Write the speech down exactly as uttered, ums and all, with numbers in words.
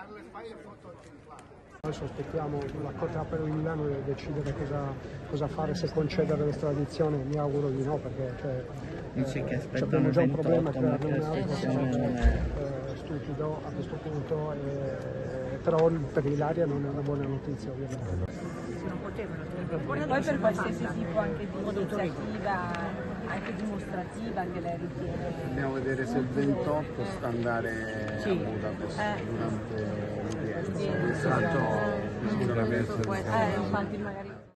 Adesso aspettiamo la Corte d'Appello di Milano di decidere cosa, cosa fare, se concedere l'estradizione. Mi auguro di no, perché cioè, dice che eh, abbiamo già un problema a ventotto, crearne un altro, non è eh, stupido a questo punto, eh, però per Ilaria non è una buona notizia ovviamente. Non potevano proporre, poi per qualsiasi tipo anche di iniziativa, anche dimostrativa che lei ritiene. Dobbiamo vedere se il ventotto sta andare Sì. a Budapest Eh. durante l'udienza. Sì. Sicuramente Eh, infatti magari